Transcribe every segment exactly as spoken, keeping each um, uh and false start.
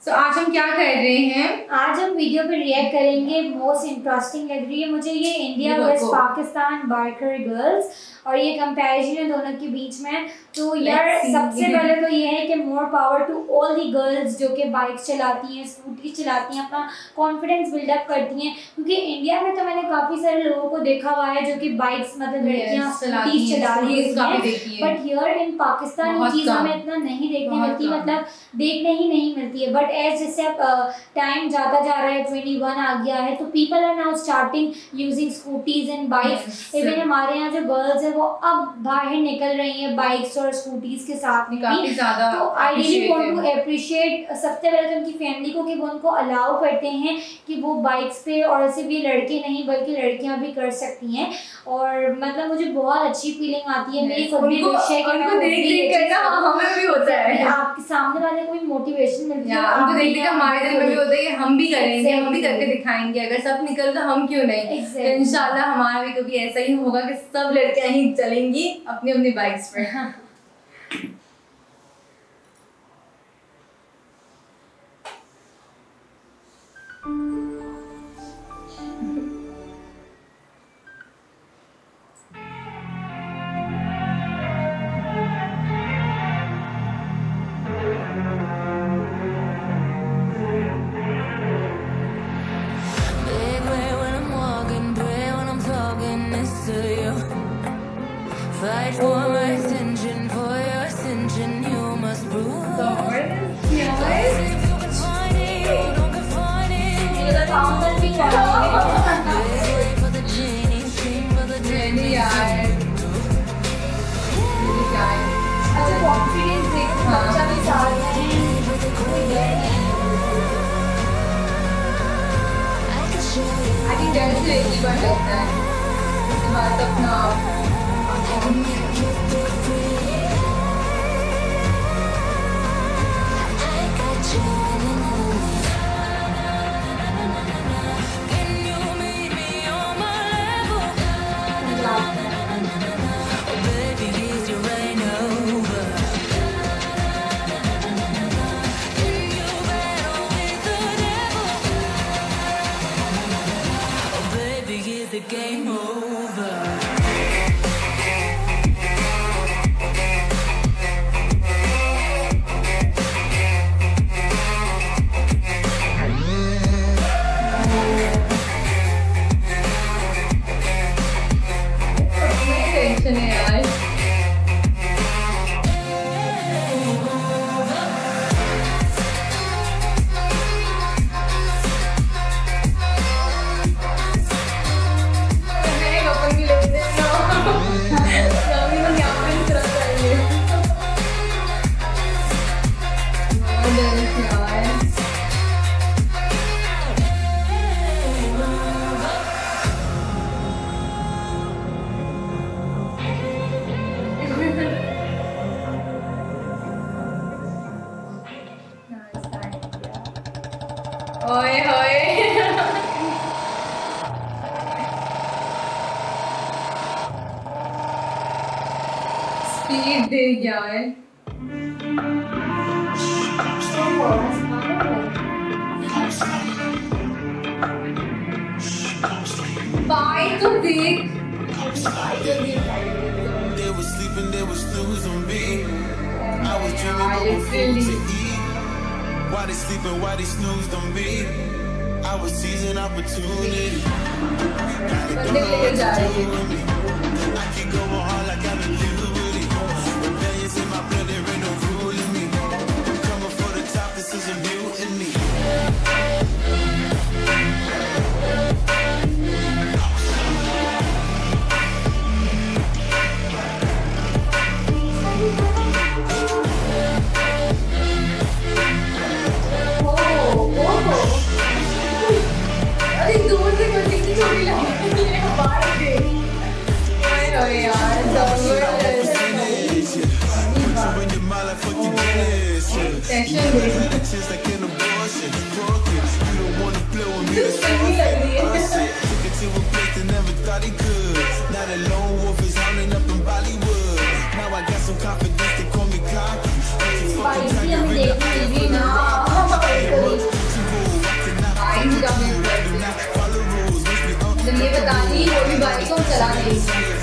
तो आज हम क्या कर रहे हैं? आज हम वीडियो पे रिएक्ट करेंगे। मोस्ट इंटरेस्टिंग लग रही है मुझे ये India versus Pakistan biker girls, और ये कंपैरिजन है दोनों के बीच में। तो यार सबसे पहले तो ये है कि more power to all the girls जो कि बाइक चलाती हैं, स्कूटी चलाती हैं, अपना कॉन्फिडेंस बिल्डअप करती हैं। क्योंकि इंडिया में तो मैंने काफ़ी सारे लोगों को देखा हुआ है जो कि बाइक्स मतलब लड़कियाँ स्कूटी चला रही हैं, बट हियर इन पाकिस्तान ये चीज़ हमें इतना नहीं देखने मिलती, मतलब देखने ही नहीं मिलती है। बट एज जैसे अब टाइम जाता जा रहा है, ट्वेंटी वन आ गया है, तो people are now starting using scooties and bikes. Even हमारे यहाँ जो गर्ल्स है वो अब बाहर निकल रही हैं बाइक्स और स्कूटीज के साथ में काफी ज्यादा। तो I really want to appreciate सबसे पहले तो उनकी फैमिली को कि वो उनको अलाउ करते हैं कि वो बाइक्स पे, और सिर्फ ये लड़के नहीं बल्कि लड़कियां भी कर सकती हैं। और मतलब मुझे बहुत अच्छी फीलिंग आती है। मेरी खुद भी विश है कि उनको देख देख कर ना हमें भी होता है, आपके सामने वाले को भी मोटिवेशन मिलती है, उनको देख देख कर हमारे दिल में भी होता है कि हम भी करेंगे, हम भी करके दिखाएंगे। अगर सब निकल तो हम क्यों नहीं। तो इंशाल्लाह हमारा भी कभी ऐसा ही होगा कि सब लड़कियां ही चलेंगी अपनी अपनी बाइक्स पर। Fight for my ascension, for your ascension, you must prove. So what is yours? If you can find it, you don't confine it. You the fountain be wait for the genie, sing for the genie. यार, ये क्या है? अच्छा confidence देखो, बच्चा भी साथ है। I think that's the एक ही बार लगता है। उसके बाद अपना game over. ओए होए स्पीड दे गया है। बाय तो देख। They were sleeping, they were snoozing me. I was dreaming of food to eat. Why they sleeping, why they snoozed on me? I was seizing opportunity. I keep going hard like I'm in liberty. Rebellions in my blood, there ain't no ruling me. Coming for the top, this is a mutiny. ये बता दी वो भी bike को चला रही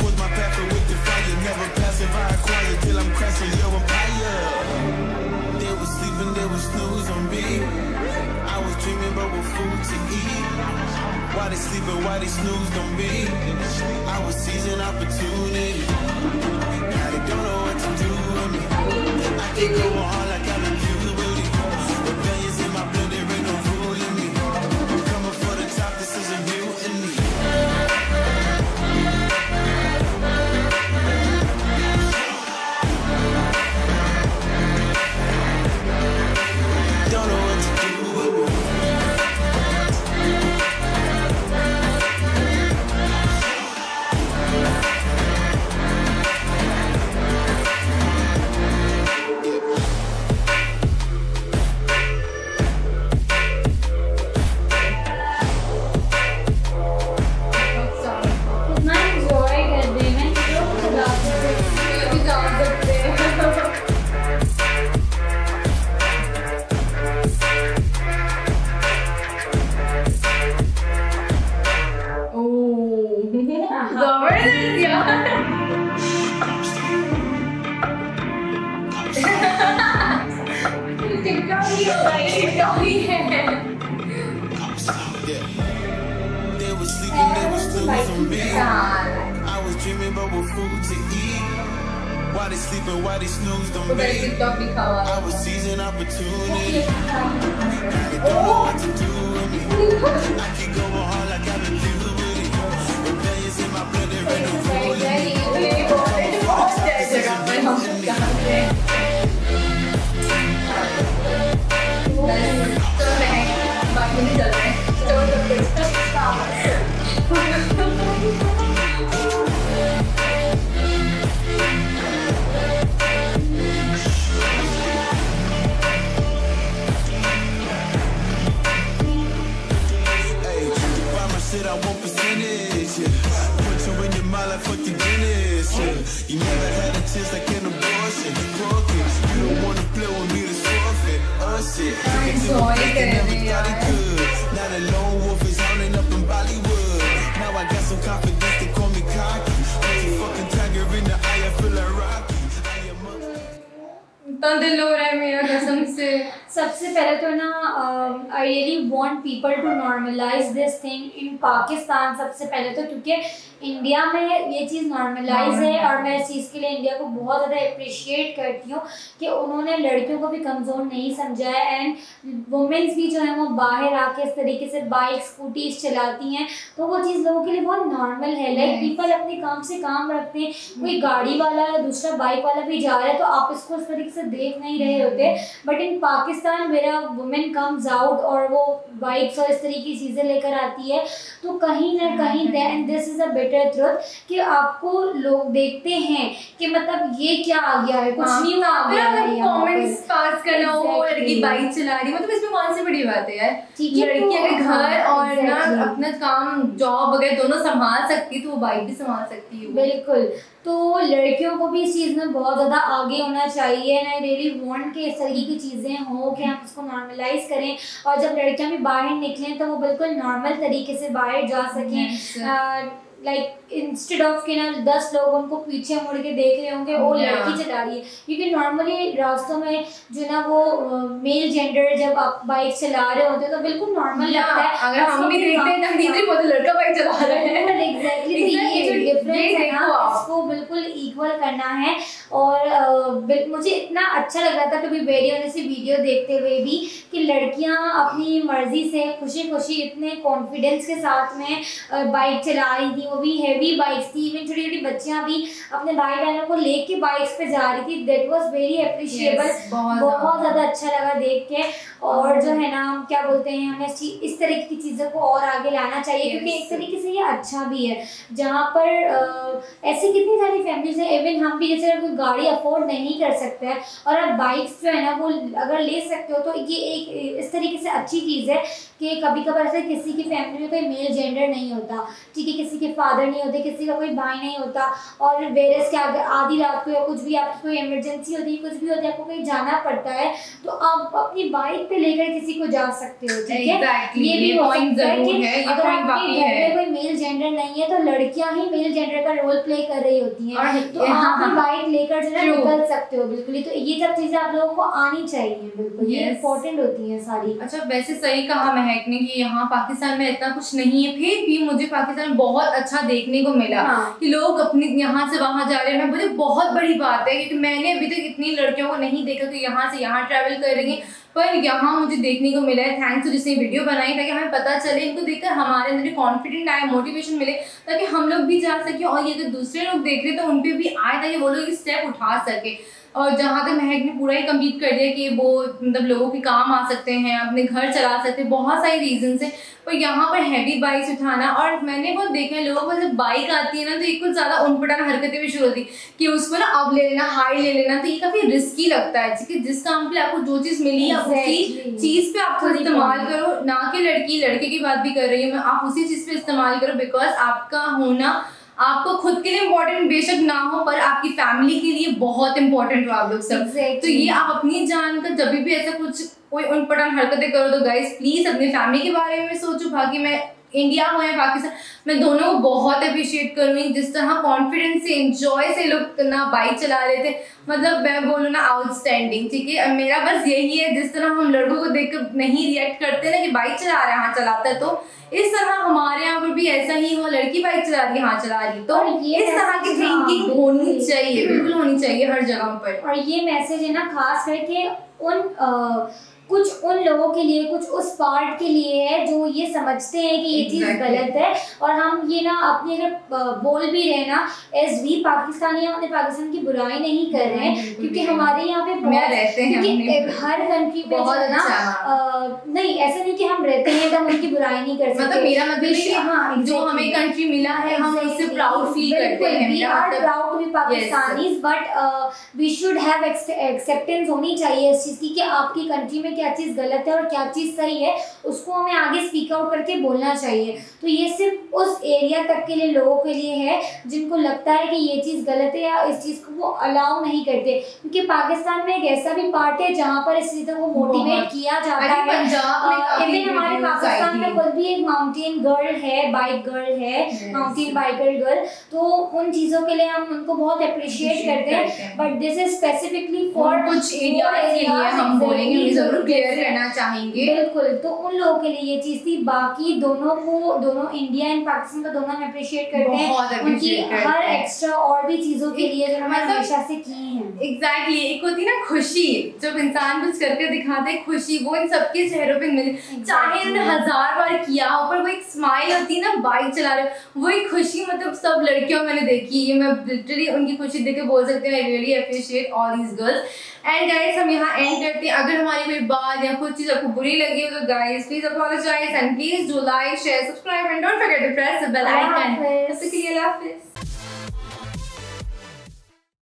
Why they sleeping, why they snooze on me? I was seizing opportunity. They don't know what to do with me. I keep going hard like I've been puberty. Rebellions in my blood, there ain't no fooling me. I want percentage, yeah. Put you in your mind like fuck the Guinness, yeah. You never had a chance like an abortion. Broken, you don't wanna play with me to forfeit. Us shit, everybody good. Now the lone wolf is hounding up in Bollywood. Now I got some confidence, they call me cocky. I'm a fucking tiger in the eye, I feel like Rocky. इतना दिल हो रहा है मेरा कसम से। सबसे पहले तो ना I really want people to normalise this thing in Pakistan. सबसे पहले तो क्योंकि इंडिया में ये चीज़ नॉर्मलाइज है और मैं इस चीज़ के लिए इंडिया को बहुत ज़्यादा अप्रिशिएट करती हूँ कि उन्होंने लड़कियों को भी कमज़ोर नहीं समझा है। एंड वुमेंस भी जो है वो बाहर आके इस तरीके से बाइक स्कूटीज चलाती हैं तो वो चीज़ लोगों के लिए बहुत नॉर्मल है। लाइक पीपल अपने काम से काम रखते हैं, कोई गाड़ी वाला या दूसरा बाइक वाला भी जा रहा है तो आप इसको इस तरीके से देख नहीं रहे होते। बट इन पाकिस्तान मेरा वुमेन कम्स आउट और वो बाइक्स और इस तरीके की चीज़ें लेकर आती है तो कहीं ना कहीं and this is a better truth कि आपको लोग देखते हैं कि मतलब ये क्या आ गया है, कुछ न्यू आ गया है। कमेंट्स पास करना हो लड़की बाइक चला रही, मतलब इसमें कौन सी बड़ी बात है यार। लड़की अगर घर और ना अपना काम जॉब वगैरह दोनों संभाल सकती तो वो बाइक भी संभाल सकती है। बिल्कुल, तो लड़कियों को भी इस चीज़ में बहुत ज़्यादा आगे होना चाहिए। एंड आई रियली वांट कि इस तरीके की चीज़ें हों कि हम उसको नॉर्मलाइज करें और जब लड़कियां भी बाहर निकलें तो वो बिल्कुल नॉर्मल तरीके से बाहर जा सकें। लाइक इंस्टेड ऑफ कि ना दस लोग उनको पीछे मुड़ के देख रहे होंगे वो लड़की चला रही है, क्योंकि नॉर्मली रास्तों में जो ना वो मेल जेंडर जब आप बाइक चला रहे होते हैं तो बिल्कुल नॉर्मल लगता है। अगर हम भी देखते हैं तब दीदी बहुत लड़का बाइक चला रहे हैं। एग्जैक्टली ये जो डिफरेंस है ना इसको बिल्कुल इक्वल करना है। और मुझे इतना अच्छा लग रहा था कभी वेरी ऑनेस्टली वीडियो देखते हुए भी कि लड़कियां अपनी मर्जी से खुशी खुशी इतने कॉन्फिडेंस के साथ में बाइक चला रही थी, वो भी हैवी बाइक्स थी। इवन छोटी छोटी बच्चियां भी अपने भाई बहनों को लेके बाइक्स पे जा रही थी। दैट वाज वेरी अप्रिशिएबल, बहुत ज़्यादा अच्छा लगा देख के। और जो है ना क्या बोलते हैं हमें इस तरीके की चीज़ों को और आगे लाना चाहिए क्योंकि एक तरीके से ये अच्छा भी है। जहाँ पर ऐसी कितनी सारी फैमिलीज है, इवन हम भी जैसे कोई गाड़ी अफोर्ड नहीं कर सकते हैं और अब बाइक्स जो है ना वो अगर ले सकते हो तो ये एक इस तरीके से अच्छी चीज़ है कि कभी कभार ऐसे किसी की फैमिली में कोई मेल जेंडर नहीं होता, ठीक है, किसी के फादर नहीं होते, किसी का कोई भाई नहीं होता और वेरेस के अगर आधी रात को या कुछ भी आपकी कोई इमरजेंसी होती है, कुछ भी होता है, आपको कहीं जाना पड़ता है तो आप अपनी बाइक बाइक पे लेकर किसी को जा सकते हो, ठीक है। Exactly, ये भी ये हो point सकता है जरूर कि है, ये अगर point आपके बाकी घर है। में कोई मेल जेंडर नहीं है तो लड़कियां ही मेल जेंडर का रोल प्ले कर रही होती हैं, और तो हाँ, आप भी हाँ। बाइक लेकर जो है True. निकल सकते हो बिल्कुल ही। तो ये सब चीजें आप लोगों को आनी चाहिए बिल्कुल, ये Yes. इम्पोर्टेंट होती हैं सारी। अच्छा, वैसे सही कहा महक ने कि यहाँ पाकिस्तान में इतना कुछ नहीं है, फिर भी मुझे पाकिस्तान में बहुत अच्छा देखने को मिला हाँ। कि लोग अपनी यहाँ से वहाँ जा रहे हैं। मुझे बहुत बड़ी बात है क्योंकि मैंने अभी तक इतनी लड़कियों को नहीं देखा कि यहाँ से यहाँ ट्रैवल कर रही हैं, पर यहाँ मुझे देखने को मिला है। थैंक्स टू जिसने वीडियो बनाई ताकि हमें पता चले, इनको देखकर हमारे अंदर कॉन्फिडेंट आए, मोटिवेशन मिले ताकि हम लोग भी जा सके, और ये अगर दूसरे लोग देख रहे तो उन पे भी आए ताकि वो लोग स्टेप उठा सके। और जहाँ तक महक ने पूरा ही कंप्लीट कर दिया कि वो मतलब लोगों के काम आ सकते हैं, अपने घर चला सकते हैं, बहुत सारी रीजन है। पर यहाँ पर हैवी बाइक्स उठाना, और मैंने बहुत देखा है लोगों को जब बाइक आती है ना तो एक कुछ ज़्यादा उनपटान हरकतें भी शुरू होती कि उसको ना अब ले लेना, हाई ले लेना, तो ये काफ़ी रिस्की लगता है क्योंकि जिस काम के लिए आपको जो चीज़ मिली है उसी चीज़ पे आपको इस्तेमाल करो, ना कि लड़की लड़के की बात भी कर रही हूँ मैं, आप उसी चीज़ पे इस्तेमाल करो। बिकॉज आपका होना आपको खुद के लिए इम्पोर्टेंट बेशक ना हो पर आपकी फैमिली के लिए बहुत इंपॉर्टेंट हो आप लोग सब। exactly. तो ये आप अपनी जान का जब भी ऐसा कुछ कोई उनपटान हरकतें करो तो गाइस प्लीज अपनी फैमिली के बारे में सोचो। बाकी मैं इंडिया हो या पाकिस्तान, मैं दोनों को बहुत अप्रिशिएट करूँगी जिस तरह कॉन्फिडेंस से एंजॉय से लोग ना बाइक चला रहे थे, मतलब मैं बोलूँ ना आउटस्टैंडिंग। ठीक है, मेरा बस यही है जिस तरह हम लड़कों को देखकर नहीं रिएक्ट करते ना कि बाइक चला रहा है हाँ चलाता है, तो इस तरह हमारे यहाँ पर भी ऐसा ही हो, लड़की बाइक चला रही है हाँ चला रही, तो ये इस तरह की थिंकिंग होनी चाहिए, बिल्कुल होनी चाहिए हर जगह पर। और ये मैसेज है ना खास करके उन आ, कुछ उन लोगों के लिए, कुछ उस पार्ट के लिए है जो ये समझते हैं कि ये चीज़ exactly. गलत है। और हम ये ना अपने अगर बोल भी रहे ना एज वी पाकिस्तानी, हम अपने पाकिस्तान की बुराई नहीं कर रहे हैं क्योंकि हमारे यहाँ पे बहुत रहते हैं, क्योंकि हर कंट्री पे बहुत ना अच्छा। नहीं ऐसा नहीं कि हम रहते हैं तो हम उनकी बुराई नहीं कर सकते, मतलब मेरा मतलब है हाँ, जो हमें कंट्री मिला है हम उससे प्राउड फील करते हैं। We are proud to be Pakistanis, but we should have acceptance होनी चाहिए इस चीज़ की कि आपकी कंट्री में क्या चीज़ गलत है और क्या चीज़ सही है, उसको हमें आगे स्पीक आउट करके बोलना चाहिए। तो ये सिर्फ उस एरिया तक के लिए लोगों के लिए है जिनको लगता है कि ये चीज़ गलत है या इस चीज़ को वो अलाउ नहीं करते, क्योंकि पाकिस्तान में एक ऐसा भी पार्ट है जहाँ पर इस चीज़ को मोटिवेट किया जाता है। इवन हमारे पाकिस्तान में खुद भी एक माउंटेन गर्ल है, बाइक गर्ल है, माउंटेन बाइकर गर्ल, तो उन चीज़ों के लिए हम उनको बहुत अप्रिशिएट करते हैं। But this is specifically for कुछ एरिया के लिए हम बोलेंगे, जरूर क्लियर करना चाहेंगे। बिल्कुल, तो उन लोगों के लिए ये चीज थी। बाकी दोनों को, दोनों इंडिया एंड पाकिस्तान को दोनों हम अप्रिशिएट करते हैं उनकी हर एक्स्ट्रा और भी चीजों के लिए जो हमें हमेशा से की हैं। एग्जैक्टली, एक होती ना खुशी, जब इंसान कुछ करके दिखाते हैं खुशी, वो इन सबके चेहरों पे मिले, चाहे उन्होंने हजार बार किया हो पर वो एक स्माइल होती है ना बाइक चला रहे हो, वो एक खुशी मतलब सब लड़कियों मैंने देखी है। मैं लिटरली उनकी खुशी देख के बोल सकती हूँ I really appreciate all these girls. And guys हम यहाँ एंड करते हैं। अगर हमारी कोई बात या कुछ चीज़ आपको बुरी लगी हो तो guys please apologise and please do like share subscribe and don't forget to press the bell icon. तब तक के लिए अल्लाह हाफिज़।